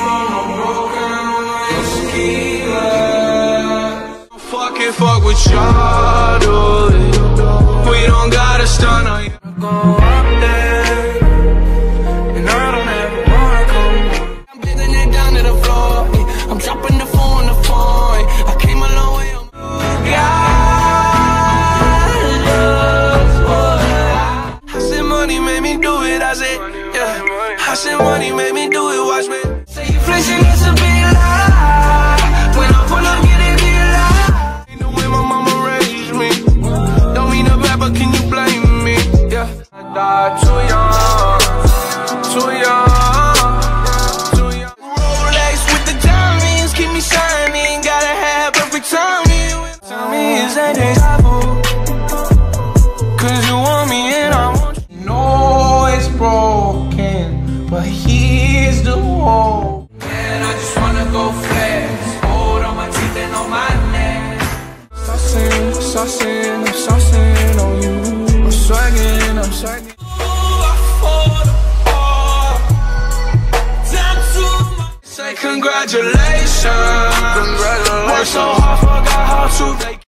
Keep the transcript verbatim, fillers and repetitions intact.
Fucking fuck with y'all, do it. We don't gotta stun on you. Go up there, and I don't ever wanna come. I'm bringing it down to the floor. I'm dropping the phone on the phone. I came a long way. I said money made me do it. I said, yeah. I said money made me do it. Watch me. Say you flexing, it's a big lie. When I pull up, get it big lie. Ain't the way my mama raised me. Don't mean a bad, but can you blame me? Yeah. I died too young, too young, too young. Rolex with the diamonds keep me shining. Gotta have perfect timing. Tell me is that deja vu? Cause you want me and I want you. No, it's broken, but here's the wall. Man, I just wanna go fast. Hold on my teeth and on my neck. Saucing, saucing, I'm saucing on you. I'm swagging, I'm swagging. Say congratulations. Congratulations. Worked so hard, forgot how to.